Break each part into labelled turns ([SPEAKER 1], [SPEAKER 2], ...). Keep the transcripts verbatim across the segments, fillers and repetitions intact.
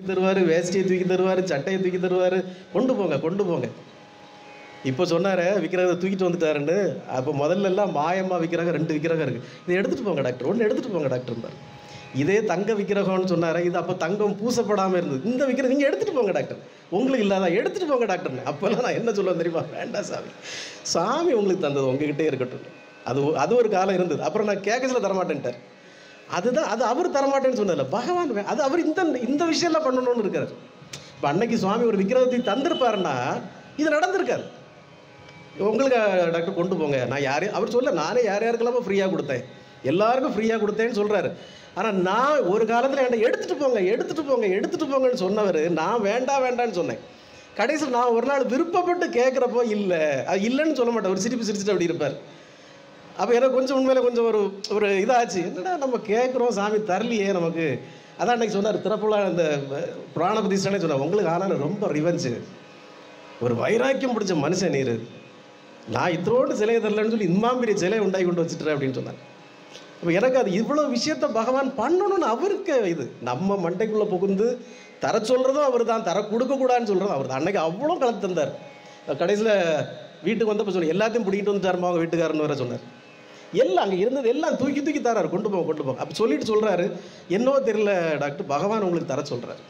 [SPEAKER 1] தருவார், வேஷ்டியை தூக்கி தருவார், சட்டையை தூக்கி தருவார். கொண்டு போங்க கொண்டு போங்க. இப்போ சொன்னார் விக்கிரகத்தை தூக்கிட்டு வந்துட்டாருன்னு. அப்போ முதல்ல எல்லாம் மாயமாக விக்கிரகம் ரெண்டு விக்கிரகம் இருக்குது, இதை எடுத்துகிட்டு போங்க டாக்டர், ஒன்று எடுத்துகிட்டு போங்க டாக்டர். இதே தங்க விக்கிரகம்னு சொன்னார், இது அப்போ தங்கம் பூசப்படாமல் இருந்தது. இந்த விக்கிரகம் நீங்கள் எடுத்துகிட்டு போங்க டாக்டர், உங்களுக்கு இல்லாத எடுத்துகிட்டு போங்க டாக்டர்னு. அப்போல்லாம் நான் என்ன சொல்லுவேன் தெரியுமா? வேண்டாம் சாமி, சாமி உங்களுக்கு தந்தது உங்ககிட்டே இருக்கட்டும். அது அது ஒரு காலம் இருந்தது. அப்புறம் நான் கேட்கல தரமாட்டேன்ட்டார். அதுதான் அது அவர் தரமாட்டேன்னு சொன்னதில்ல, பகவான் அது அவர் இந்த இந்த விஷயம்லாம் பண்ணணும்னு இருக்கார். இப்போ அன்னைக்கு சுவாமி ஒரு விக்கிரகத்தை தந்திருப்பாருன்னா இது நடந்திருக்காரு. உங்களுக்கு டாக்டர் கொண்டு போங்க, நான் யாரே அவர் சொல்ல நானே யார் யாருக்கெல்லாமோ ஃப்ரீயாக கொடுத்தேன், எல்லாருக்கும் ஃப்ரீயாக கொடுத்தேன்னு சொல்கிறாரு. ஆனால் நான் ஒரு காலத்தில் என்ன எடுத்துகிட்டு போங்க எடுத்துகிட்டு போங்க எடுத்துகிட்டு போங்கன்னு சொன்னவர், நான் வேண்டாம் வேண்டான்னு சொன்னேன். கடைசியில் நான் ஒரு நாள் விருப்பப்பட்டு கேட்குறப்போ இல்லை, அது இல்லைன்னு சொல்ல மாட்டேன், ஒரு சிரிப்பு சிரிச்சுட்டு அப்படி இருப்பார். அப்போ எனக்கு கொஞ்சம் உண்மையில கொஞ்சம் ஒரு ஒரு இதாச்சு, என்னடா நம்ம கேட்குறோம் சாமி தரலையே நமக்கு. அதான் அன்றைக்கி சொன்னார் திறப்புலா இந்த புராண பிரதிஷ்டனே சொன்னார், உங்களுக்கு ஆனால் ரொம்ப ரிவெஞ்சு, ஒரு வைராக்கியம் பிடிச்ச மனுஷன் நீர், நான் இத்தோடு சிலையை தரலன்னு சொல்லி இம்மா பெரிய சிலையை உண்டாகி கொண்டு வச்சுட்டுறேன் அப்படின்னு சொன்னார். அப்போ எனக்கு அது இவ்வளோ விஷயத்த பகவான் பண்ணணும்னு அவருக்கு இது, நம்ம மண்டைக்குள்ளே புகுந்து தர சொல்கிறதும் அவர் தான், தர கொடுக்கக்கூடாதுன்னு சொல்கிறதும் அவர் தான். அன்றைக்கி அவ்வளோ கலந்து தந்தார். கடைசியில் வீட்டுக்கு வந்தப்போ சொல்லி எல்லாத்தையும் பிடிக்கிட்டு வந்துட்டாருமா அவங்க வீட்டுக்காரன்னு வர சொன்னார். எல்லாம் அங்கே இருந்தது எல்லாம் தூக்கி தூக்கி தராரு, கொண்டு போங்க கொண்டு போங்க. அப்போ சொல்லிட்டு சொல்கிறாரு, என்னவோ தெரியல டாக்டர், பகவான் உங்களுக்கு தர சொல்கிறாரு.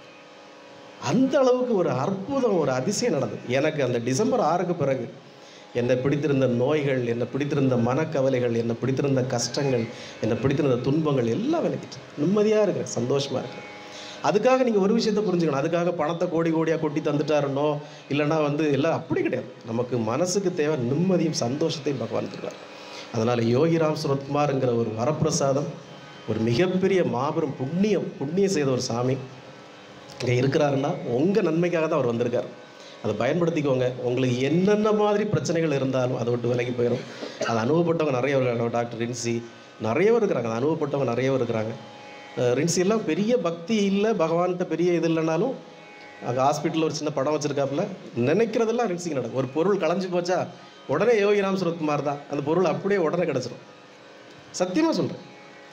[SPEAKER 1] அந்த அளவுக்கு ஒரு அற்புதம், ஒரு அதிசயம் நடந்தது எனக்கு. அந்த டிசம்பர் ஆறுக்கு பிறகு என்னை பிடித்திருந்த நோய்கள், என்னை பிடித்திருந்த மனக்கவலைகள், என்னை பிடித்திருந்த கஷ்டங்கள், என்னை பிடித்திருந்த துன்பங்கள் எல்லாம் விலகிட்டு நிம்மதியாக இருக்கிறேன், சந்தோஷமாக இருக்கிறேன். அதுக்காக நீங்கள் ஒரு விஷயத்தை புரிஞ்சுக்கணும், அதுக்காக பணத்தை கோடி கோடியாக கொட்டி தந்துட்டாருன்னோ இல்லைன்னா வந்து எல்லாம் அப்படி கிடையாது. நமக்கு மனசுக்கு தேவை நிம்மதியும் சந்தோஷத்தையும் பகவான் தருவார். அதனால் யோகிராம் சுரத்குமார்ங்கிற ஒரு வரப்பிரசாதம், ஒரு மிகப்பெரிய மாபெரும் புண்ணியம், புண்ணியம் செய்த ஒரு சாமி இங்கே இருக்கிறாருன்னா உங்கள் நன்மைக்காக தான் அவர் வந்திருக்கார். அதை பயன்படுத்திக்கோங்க. உங்களுக்கு என்னென்ன மாதிரி பிரச்சனைகள் இருந்தாலும் அதை விட்டு விலகி போயிடும். அதை அனுபவப்பட்டவங்க நிறைய இருக்காங்க. டாக்டர் ரின்சி நிறைய இருக்கிறாங்க, அதை அனுபவப்பட்டவங்க நிறைய இருக்கிறாங்க. ரின்சி எல்லாம் பெரிய பக்தி இல்லை, பகவான்கிட்ட பெரிய இது இல்லைனாலும் அங்கே ஹாஸ்பிட்டலில் ஒரு சின்ன படம் வச்சுருக்காப்புல, நினைக்கிறதெல்லாம் ரின்சிக்கு நடக்கும். ஒரு பொருள் களைஞ்சி போச்சா உடனே யோகிராம் சுரத்குமார் தான் அந்த பொருள் அப்படியே உடனே கிடச்சிரும். சத்தியமாக சொல்கிறேன்.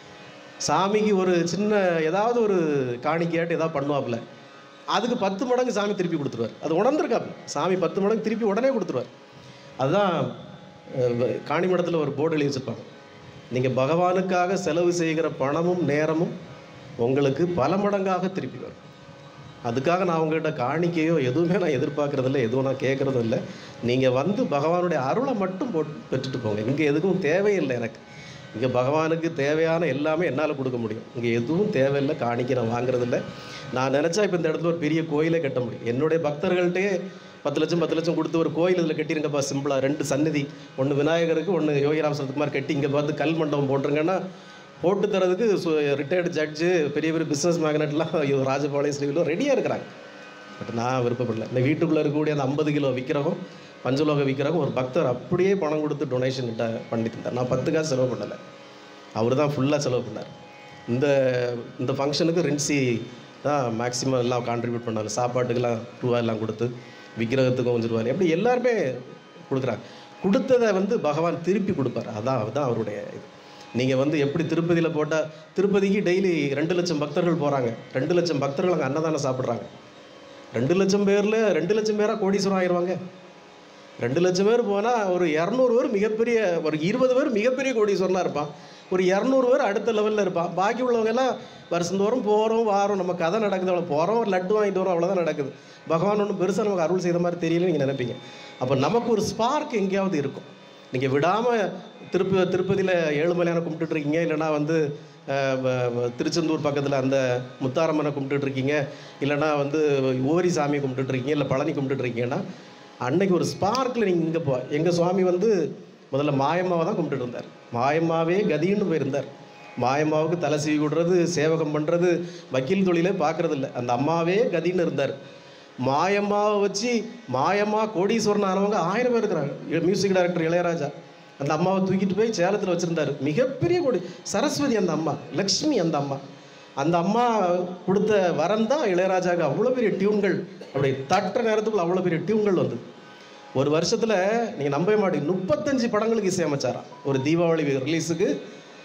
[SPEAKER 1] சாமிக்கு ஒரு சின்ன ஏதாவது ஒரு காணிக்கையாட்டு ஏதாவது பண்ணுவாப்புல, அதுக்கு பத்து மடங்கு சாமி திருப்பி கொடுத்துருவார். அது உணர்ந்துருக்காப்புல, சாமி பத்து மடங்கு திருப்பி உடனே கொடுத்துருவார். அதுதான் காணிமடத்தில் ஒரு போர்டு எழுதி வச்சுருப்பாங்க, நீங்கள் பகவானுக்காக செலவு செய்கிற பணமும் நேரமும் உங்களுக்கு பல மடங்காக திருப்பி வரும். அதுக்காக நான் உங்கள்கிட்ட காணிக்கையோ எதுவுமே நான் எதிர்பார்க்குறதில்ல, எதுவும் நான் கேட்குறதும் இல்லை. நீங்கள் வந்து பகவானுடைய அருளை மட்டும் போட்டு பெற்றுட்டு போங்க. இங்கே எதுவும் தேவையில்லை எனக்கு. இங்கே பகவானுக்கு தேவையான எல்லாமே என்னால் கொடுக்க முடியும். இங்கே எதுவும் தேவையில்லை, காணிக்கை நான் வாங்குறதில்லை. நான் நினச்சா இப்போ இந்த இடத்துல ஒரு பெரிய கோயிலே கட்ட முடியும். என்னுடைய பக்தர்கள்ட்டே பத்து லட்சம் பத்து லட்சம் கொடுத்து ஒரு கோயில் இதில் கட்டிருங்கப்பா சிம்பிளாக, ரெண்டு சந்நிதி, ஒன்று விநாயகருக்கு ஒன்று யோகிராம் சுரத்குமார் கட்டி இங்கே பார்த்து கல் மண்டபம் போட்டுருங்கன்னா போட்டு தரதுக்கு ரிட்டையர்டு ஜட்ஜு, பெரிய பெரிய பிஸ்னஸ் மேக்னெட்லாம் ராஜபாளையம் ஸ்ரீவிலும் ரெடியாக இருக்கிறாங்க. பட் நான் விருப்பப்படல. இந்த வீட்டுக்குள்ளே இருக்கக்கூடிய அந்த ஐம்பது கிலோ விக்கிரகம், பஞ்சலோக விக்கிரகம் ஒரு பக்தர் அப்படியே பணம் கொடுத்து டொனேஷன் பண்ணி தந்தார். நான் பத்து காசு செலவு பண்ணலை, அவர் தான் ஃபுல்லாக செலவு பண்ணார். இந்த இந்த ஃபங்க்ஷனுக்கு ரின்சி தான் மேக்ஸிமம் எல்லாம் கான்ட்ரிபியூட் பண்ணார். சாப்பாட்டுக்கெல்லாம் ரூபா எல்லாம் கொடுத்து, விக்கிரகத்துக்கும் கொஞ்சம் ரூபாய், எப்படி எல்லாருமே கொடுக்குறாங்க. கொடுத்ததை வந்து பகவான் திருப்பி கொடுப்பார். அதான் அதுதான் அவருடைய இது. நீங்கள் வந்து எப்படி திருப்பதியில் போட்டால், திருப்பதிக்கு டெய்லி ரெண்டு லட்சம் பக்தர்கள் போகிறாங்க, ரெண்டு லட்சம் பக்தர்கள் அங்கே அன்னதானம் சாப்பிட்றாங்க. ரெண்டு லட்சம் பேரில் ரெண்டு லட்சம் பேராக கோடீஸ்வரம் ஆயிடுவாங்க. ரெண்டு லட்சம் பேர் போனால் ஒரு இரநூறு பேர் மிகப்பெரிய, ஒரு இருபது பேர் மிகப்பெரிய கோடீஸ்வரனாக இருப்பான், ஒரு இரநூறு பேர் அடுத்த லெவலில் இருப்பான். பாக்கி உள்ளவங்கெல்லாம் வருஷந்தோறும் போகிறோம் வாரம், நம்ம கதை நடக்குது, அவ்வளோ போகிறோம் ஒரு லட்டு வாங்கிட்டு வரோம், அவ்வளோதான் நடக்குது. பகவான் ஒன்றும் பெருசாக நமக்கு அருள் செய்த மாதிரி தெரியல நீங்கள் நினைப்பீங்க. அப்போ நமக்கு ஒரு ஸ்பார்க் எங்கேயாவது இருக்கும். நீங்கள் விடாமல் திருப்பி திருப்பதியில் ஏழுமலையான கும்பிட்டுட்ருக்கீங்க, இல்லைனா வந்து திருச்செந்தூர் பக்கத்தில் அந்த முத்தாரம்மனை கும்பிட்டுட்ருக்கீங்க, இல்லைனா வந்து ஓரி சாமியை கும்பிட்டுட்ருக்கீங்க, இல்லை பழனி கும்பிட்டுட்ருக்கீங்கன்னா அன்னைக்கு ஒரு ஸ்பார்க்கில் நீங்கள் இங்கே போ. எங்கள் சுவாமி வந்து முதல்ல மாயம்மாவை தான் கும்பிட்டுட்டு இருந்தார். மாயம்மாவே கதின்னு போயிருந்தார். மாயம்மாவுக்கு தலை சீவி விடுறது, சேவகம் பண்ணுறது, வக்கீல் தொழிலே பார்க்குறது இல்லை, அந்த அம்மாவே கதின்னு இருந்தார். மாயம்மாவை வச்சு மாயம்மா கோடீஸ்வரன் ஆனவங்க ஆயிரம் பேர் இருக்கிறாங்க. மியூசிக் டைரக்டர் இளையராஜா அந்த அம்மாவை தூக்கிட்டு போய் சேலத்தில் வச்சுருந்தார். மிகப்பெரிய கோடி சரஸ்வதி அந்த அம்மா, லக்ஷ்மி அந்த அம்மா. அந்த அம்மா கொடுத்த வரம் தான் இளையராஜாவுக்கு அவ்வளோ பெரிய டியூன்கள், அப்படி தட்டுற நேரத்துக்குள்ள அவ்வளோ பெரிய டியூன்கள் வந்து ஒரு வருஷத்தில். நீங்கள் நம்பவே மாட்டீங்க, முப்பத்தஞ்சு படங்களுக்கு இசையமைச்சாராம். ஒரு தீபாவளி ரிலீஸுக்கு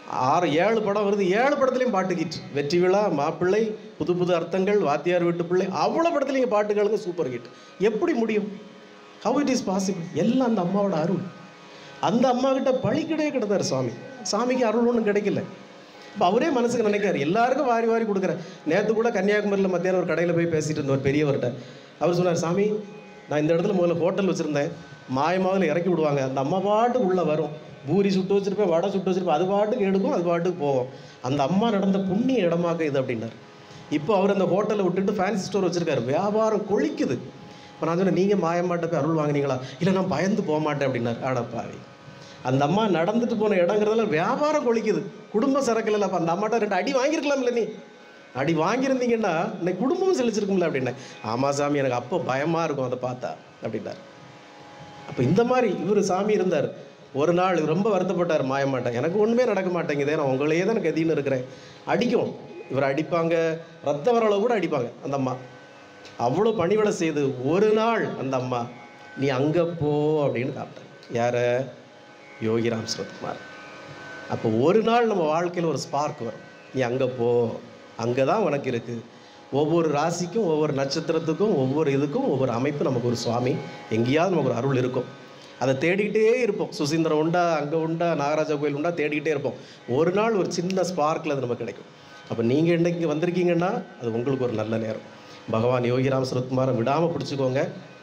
[SPEAKER 1] ஆறு ஏழு படம் வருது, ஏழு படத்துலையும் பாட்டு ஹிட். வெற்றி விழா, மாப்பிள்ளை, புது புது அர்த்தங்கள், வாத்தியார் வீட்டு பிள்ளை, அவ்வளோ படத்துலையும் பாட்டு கேளுங்க, சூப்பர் ஹிட். எப்படி முடியும்? How it is possible? எல்லாம் அந்த அம்மாவோட அருள். அந்த அம்மா கிட்ட பழிக்கிட்டே கிடந்தார் சுவாமி. சாமிக்கு அருள் ஒன்றும் கிடைக்கல. இப்போ அவரே மனசுக்கு நினைக்காரு, எல்லாருக்கும் வாரி வாரி கொடுக்குறேன். நேற்று கூட கன்னியாகுமரியில் மத்தியானம் ஒரு கடையில் போய் பேசிட்டு இருந்த ஒரு பெரியவர்கிட்ட அவர் சொன்னார், சாமி நான் இந்த இடத்துல முதல்ல ஹோட்டல் வச்சுருந்தேன், மாயமாவில் இறக்கி விடுவாங்க, அந்த அம்மா பாட்டுக்கு உள்ளே வரும், பூரி சுட்டு வச்சுருப்பேன், வடை சுட்டு வச்சுருப்பேன், அது பாட்டுக்கு எடுக்கும், அது பாட்டுக்கு போகும். அந்த அம்மா நடந்த புண்ணிய இடமாக இது அப்படின்னார். இப்போ அவர் அந்த ஹோட்டலை விட்டுட்டு ஃபேன்சி ஸ்டோர் வச்சுருக்காரு, வியாபாரம் கொளிக்குது. இப்போ நான் சொன்னேன், நீங்கள் மாயம்மாட்ட போய் அருள் வாங்கினீங்களா? இல்லை நான் பயந்து போக மாட்டேன் அப்படின்னார். ஆடப்பாவி, அந்த அம்மா நடந்துட்டு போன இடங்கிறதுல வியாபாரம் கொளிக்குது, குடும்ப சரக்கில் இல்லை. அப்போ அந்த அம்மாட்ட ரெண்டு அடி வாங்கியிருக்கலாம்ல, நீ அடி வாங்கியிருந்தீங்கன்னா இன்னைக்கு குடும்பமும் செழிச்சிருக்கும்ல அப்படின்னேன். ஆமாம் சாமி, எனக்கு அப்போ பயமாக இருக்கும் அதை பார்த்தா அப்படின்னார். அப்போ இந்த மாதிரி இவர் சாமி இருந்தார். ஒரு நாள் ரொம்ப வருத்தப்பட்டார் மாயமாட்டேன், எனக்கு ஒன்றுமே நடக்க மாட்டேங்குதே, நான் உங்களையே தான் எனக்கு எதின்னு இருக்கிறேன். அடிக்கும், இவர் அடிப்பாங்க, ரத்த வரளவு கூட அடிப்பாங்க அந்த அம்மா. அவ்வளோ பணிவிடை செய்து ஒரு நாள் அந்த அம்மா, நீ அங்கே போ அப்படின்னு காப்பிட்டேன். யார? யோகிராம் சுரத்குமார். அப்போ ஒரு நாள் நம்ம வாழ்க்கையில் ஒரு ஸ்பார்க் வரும், நீ அங்கே போ, அங்கே தான் உனக்கு இருக்குது. ஒவ்வொரு ராசிக்கும், ஒவ்வொரு நட்சத்திரத்துக்கும், ஒவ்வொரு இதுக்கும் ஒவ்வொரு அமைப்பு, நமக்கு ஒரு சுவாமி எங்கேயாவது நமக்கு ஒரு அருள் இருக்கும். அதை தேடிக்கிட்டே இருப்போம். சுசீந்திரம் உண்டா, அங்கே உண்டா, நாகராஜா கோயில் உண்டா, தேடிக்கிட்டே இருப்போம். ஒரு நாள் ஒரு சின்ன ஸ்பார்க்கில் அது நமக்கு கிடைக்கும். அப்போ நீங்கள் இன்றைக்கி வந்திருக்கீங்கன்னா அது உங்களுக்கு ஒரு நல்ல நேரம். பகவான் யோகிராம் சுரத்குமாரை விடாமல் பிடிச்சிக்கோங்க.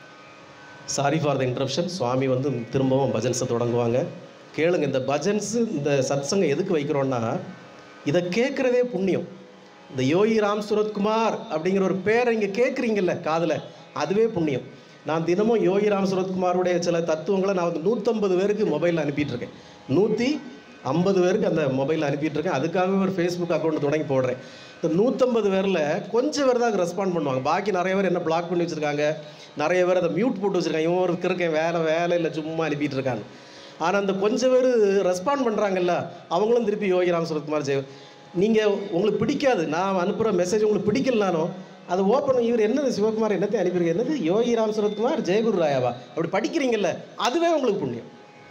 [SPEAKER 1] Sorry for the interruption. Swami வந்து திரும்பவும் பஜன்ஸை தொடங்குவாங்க, கேளுங்க. இந்த பஜன்ஸு, இந்த சத்சங்கம் எதுக்கு வைக்கிறோன்னா, இதை கேட்குறதே புண்ணியம். இந்த யோகிராம் சுரத்குமார் அப்படிங்கிற ஒரு பேரை இங்கே கேட்குறீங்கல்ல காதில், அதுவே புண்ணியம். நான் தினமும் யோகிராம் சுரத்குமாருடைய சில தத்துவங்களை நான் வந்து நூற்றம்பது பேருக்கு மொபைலில் அனுப்பிட்டுருக்கேன். நூற்றி ஐம்பது பேருக்கு அந்த மொபைலில் அனுப்பிட்டுருக்கேன். அதுக்காகவே ஒரு ஃபேஸ்புக் அக்கௌண்ட் தொடங்கி போடுறேன். இந்த நூற்றம்பது பேரில் கொஞ்சம் பேர் தான் ரெஸ்பாண்ட் பண்ணுவாங்க. பாக்கி நிறைய பேர் என்ன பிளாக் பண்ணி வச்சுருக்காங்க, நிறைய பேர் அதை மியூட் போட்டு வச்சுருக்காங்க. இவன் ஒரு இருக்கேன் வேலை வேலை இல்லை சும்மா அனுப்பிட்டு இருக்காங்க. ஆனால் அந்த கொஞ்சம் பேர் ரெஸ்பாண்ட் பண்ணுறாங்கல்ல, அவங்களும் திருப்பி யோகிராம் சுரத்குமார் ஜெய. நீங்கள் உங்களுக்கு பிடிக்காது, நான் அனுப்புகிற மெசேஜ் உங்களுக்கு பிடிக்கலனாலும் அதை ஓப்பன், இவர் என்னது சிவகுமார் என்னத்தையும் அனுப்பியிருக்க, என்னது யோகிராம் சுரத்குமார் ஜெயகுரு ராயாவா அப்படி படிக்கிறீங்கல்ல, அதுவே உங்களுக்கு புண்ணியம்.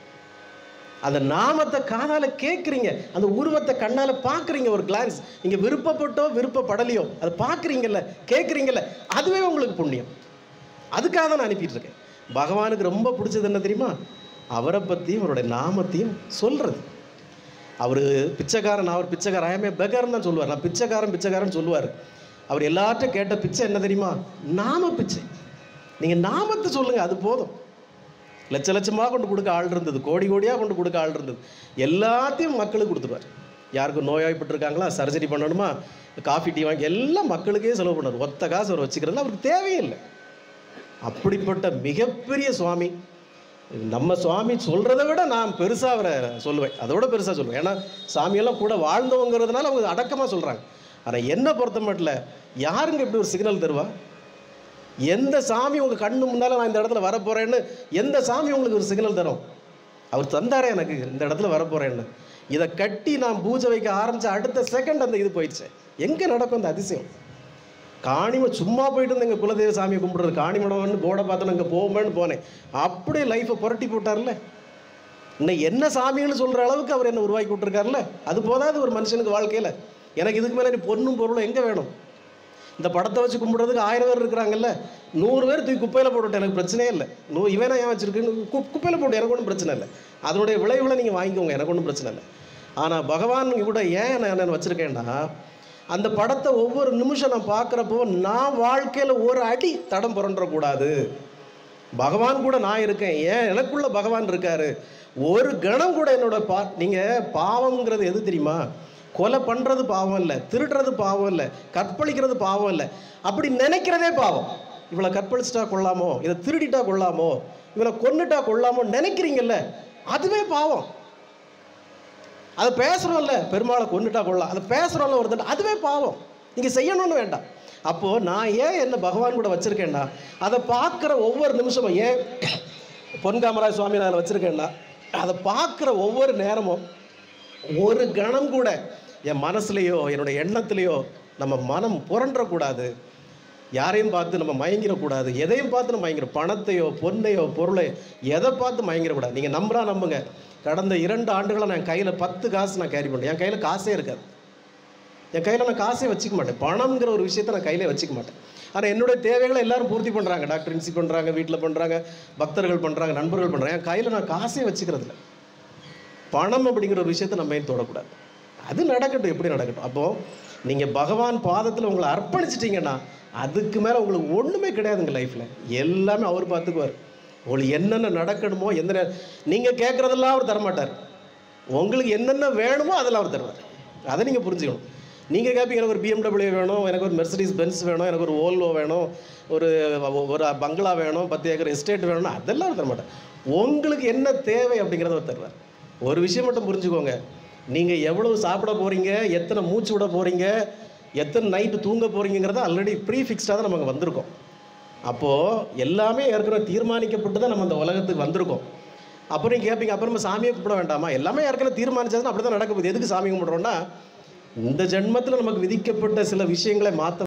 [SPEAKER 1] அந்த நாமத்தை காதால் கேட்குறீங்க, அந்த உருவத்தை கண்ணால் பார்க்குறீங்க, ஒரு கிளான்ஸ், நீங்கள் விருப்பப்பட்டோ விருப்பப்படலையோ அதை பார்க்குறீங்கல்ல, கேட்குறீங்கல்ல, அதுவே உங்களுக்கு புண்ணியம். அதுக்காக தான் நான் அனுப்பிட்டு இருக்கேன். பகவானுக்கு ரொம்ப பிடிச்சது என்ன தெரியுமா? அவரை பற்றியும் அவருடைய நாமத்தையும் சொல்கிறது. அவர் பிச்சைக்காரன், நான் அவர் பிச்சைக்காரன், ஐஎம்ஏ பெகர்னு தான் சொல்லுவார். நான் பிச்சைக்காரன் பிச்சைக்காரன் சொல்லுவார். அவர் எல்லார்ட்டும் கேட்ட பிச்சை என்ன தெரியுமா? நாம பிச்சை. நீங்கள் நாமத்தை சொல்லுங்கள், அது போதும். லட்ச லட்சமாக கொண்டு கொடுக்க ஆள் இருந்தது, கோடி கோடியாக கொண்டு கொடுக்க ஆள் இருந்தது, எல்லாத்தையும் மக்களுக்கு கொடுத்துருவார். யாருக்கும் நோயாய்ப்பட்டிருக்காங்களா, சர்ஜரி பண்ணணுமா, காஃபி டீ வாங்கி எல்லாம் மக்களுக்கே செலவு பண்ணார். ஒத்த காசு அவர் வச்சுக்கிறதுல அவருக்கு தேவையில்லை. அப்படிப்பட்ட மிகப்பெரிய சுவாமி. நம்ம சுவாமி சொல்கிறத விட நான் பெருசாக அவரை சொல்லுவேன், அதோட பெருசாக சொல்லுவேன். ஏன்னா சாமியெல்லாம் கூட வாழ்ந்தவங்கிறதுனால அவங்க அடக்கமாக சொல்கிறாங்க. ஆனால் என்னை பொறுத்த மட்டும் யாருங்க இப்படி ஒரு சிக்னல் தருவா? எந்த சாமி உங்கள் கண்ணு முன்னால் நான் இந்த இடத்துல வரப்போகிறேன்னு எந்த சாமி உங்களுக்கு ஒரு சிக்னல் தரும்? அவர் தந்தாரே எனக்கு இந்த இடத்துல வரப்போகிறேன்னு. இதை கட்டி நான் பூஜை வைக்க ஆரம்பித்த அடுத்த செகண்ட் அந்த இது போயிடுச்சு. எங்கே நடக்கும் அந்த அதிசயம்? காணிம சும்மா போயிட்டு இருந்தேன், எங்கள் குலதெய்வ சாமியை கும்பிட்றது, காணிமடம்னு போர்டை பார்த்தோன்னு இங்கே போவேன்னு போனேன். அப்படியே லைஃப்பை புரட்டி போட்டார்ல. இன்னும் என்ன சாமின்னு சொல்கிற அளவுக்கு அவர் என்ன உருவாக்கி விட்டுருக்காருல்ல. அது போதாது ஒரு மனுஷனுக்கு வாழ்க்கையில். எனக்கு இதுக்கு மேலே நீ பொண்ணும் பொருளும் எங்கே வேணும்? இந்த படத்தை வச்சு கும்பிட்றதுக்கு ஆயிரம் பேர் இருக்கிறாங்கல்ல, நூறு பேர் தூக்கி குப்பையில் போட்டுவிட்டு எனக்கு பிரச்சனையே இல்லை. நூ இவனா ஏன் வச்சுருக்குன்னு கு குப்பையில் போட்டு எனக்கு ஒன்றும் பிரச்சனை இல்லை. அதனுடைய விளைவுகளை நீங்கள் வாங்கிக்கோங்க, எனக்கு ஒன்றும் பிரச்சனை இல்லை. ஆனால் பகவான் கூட ஏன் நான் நான் வச்சுருக்கேன்னா, அந்த படத்தை ஒவ்வொரு நிமிஷம் நான் பார்க்குறப்போ நான் வாழ்க்கையில் ஒரு அடி தடம் புரண்டக்கூடாது. பகவான் கூட நான் இருக்கேன், ஏன் எனக்குள்ள பகவான் இருக்காரு. ஒரு கணம் கூட என்னோட பா நீங்கள் பாவம்ங்கிறது எது தெரியுமா? கொலை பண்ணுறது பாவம் இல்லை, திருடுறது பாவம் இல்லை, கற்பழிக்கிறது பாவம் இல்லை. அப்படி நினைக்கிறதே பாவம். இவளை கற்பழிச்சிட்டா கொள்ளாமோ, இதை திருடிட்டா கொள்ளாமோ, இவளை கொன்னுட்டா கொள்ளாமோ நினைக்கிறீங்கல்ல, அதுவே பாவம். அதை பேசுகிறோம்ல, பெருமாளை கொண்டுட்டா கொள்ளலாம், அதை பேசுகிறோம்ல ஒருத்தன், அதுவே பாவம். நீங்கள் செய்யணும்னு வேண்டாம். அப்போது நான் ஏன் என்ன பகவான் கூட வச்சுருக்கேன்னா, அதை பார்க்குற ஒவ்வொரு நிமிஷமும், ஏன் பொன்காமராஜ் சுவாமி நான் வச்சுருக்கேன்னா, அதை பார்க்குற ஒவ்வொரு நேரமும் ஒரு கணம் கூட என் மனசுலையோ என்னுடைய எண்ணத்துலையோ நம்ம மனம் புரண்டக்கூடாது. யாரையும் பார்த்து நம்ம மயங்கிடக்கூடாது. எதையும் பார்த்து நம்ம மயங்கிடும். பணத்தையோ பொண்ணையோ பொருளையோ எதை பார்த்து மயங்கிடக்கூடாது. நீங்கள் நம்புறா நம்புங்க. கடந்த இரண்டு ஆண்டுகளாக நான் கையில் பத்து காசு நான் கேரி பண்ணுறேன். என் கையில் காசே இருக்காது. என் கையில் நான் காசே வச்சுக்க மாட்டேன். பணம்ங்கிற ஒரு விஷயத்தை நான் கையிலே வச்சுக்க மாட்டேன். ஆனால் என்னுடைய தேவைகளை எல்லாரும் பூர்த்தி பண்ணுறாங்க. டாக்டர் இன்சி பண்ணுறாங்க, வீட்டில் பண்ணுறாங்க, பக்தர்கள் பண்ணுறாங்க, நண்பர்கள் பண்ணுறாங்க. என் கையில் நான் காசே வச்சுக்கிறது இல்லை. பணம் அப்படிங்கிற ஒரு விஷயத்தை நம்ம ஏன் தொடக்கூடாது. அது நடக்கட்டும், எப்படி நடக்கட்டும். அப்போது நீங்கள் பகவான் பாதத்தில் உங்களை அர்ப்பணிச்சிட்டிங்கன்னா அதுக்கு மேலே உங்களுக்கு ஒன்றுமே கிடையாதுங்க லைஃப்பில். எல்லாமே அவர் பார்த்துக்குவார். உங்களுக்கு என்னென்ன நடக்கணுமோ, எந்த நீங்கள் கேட்குறதெல்லாம் அவர் தரமாட்டார். உங்களுக்கு என்னென்ன வேணுமோ அதெல்லாம் அவர் தருவார். அதை நீங்கள் புரிஞ்சுக்கணும். நீங்கள் கேட்பீங்க, எனக்கு ஒரு பிஎம்டபிள்யூ வேணும், எனக்கு ஒரு மெர்சிடிஸ் பென்ஸ் வேணும், எனக்கு ஒரு ஓல்வோ வேணும், ஒரு ஒரு பங்களா வேணும், பத்து ஏக்கர் எஸ்டேட் வேணும்னா அதெல்லாம் அவர் தரமாட்டார். உங்களுக்கு என்ன தேவை அப்படிங்கிறத அவர் தருவார். ஒரு விஷயம் மட்டும் புரிஞ்சுக்கோங்க. நீங்கள் எவ்வளவு சாப்பிட போகிறீங்க, எத்தனை மூச்சு விட போகிறீங்க, எத்தனை நைட்டு தூங்க போகிறீங்கிறத ஆல்ரெடி ப்ரீ ஃபிக்ஸ்டாக தான் நமக்கு வந்திருக்கோம். அப்போது எல்லாமே ஏற்கனவே தீர்மானிக்கப்பட்டு தான் நம்ம அந்த உலகத்துக்கு வந்திருக்கோம். அப்புறம் நீங்கள் கேட்பீங்க, அப்புறமா சாமியை கும்பிட வேண்டாமா? எல்லாமே ஏற்கனவே தீர்மானிச்சதுன்னா அப்படி தான் நடக்க போகுது. எதுக்கு சாமி கும்பிட்றோன்னா, இந்த ஜென்மத்தில் நமக்கு விதிக்கப்பட்ட சில விஷயங்களை மாற்ற